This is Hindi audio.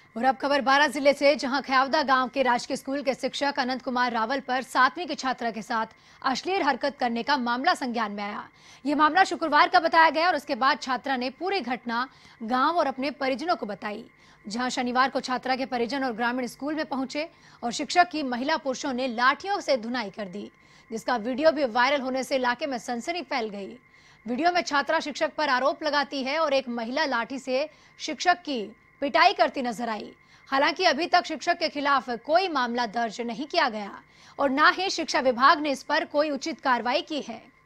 और अब खबर बारां जिले से, जहां ख्यावदा गांव के राजकीय स्कूल के शिक्षक अनंत कुमार रावल पर 7वीं की छात्रा के साथ अश्लील हरकत करने का मामला संज्ञान में आया। यह मामला शुक्रवार का बताया गया और उसके बाद छात्रा ने पूरी घटना गांव और अपने परिजनों को बताई। जहां शनिवार को छात्रा के परिजन और ग्रामीण स्कूल में पहुंचे और शिक्षक की महिला पुरुषों ने लाठियों से धुनाई कर दी, जिसका वीडियो भी वायरल होने से इलाके में सनसनी फैल गई। वीडियो में छात्रा शिक्षक पर आरोप लगाती है और एक महिला लाठी से शिक्षक की पिटाई करती नजर आई। हालांकि अभी तक शिक्षक के खिलाफ कोई मामला दर्ज नहीं किया गया और ना ही शिक्षा विभाग ने इस पर कोई उचित कार्रवाई की है।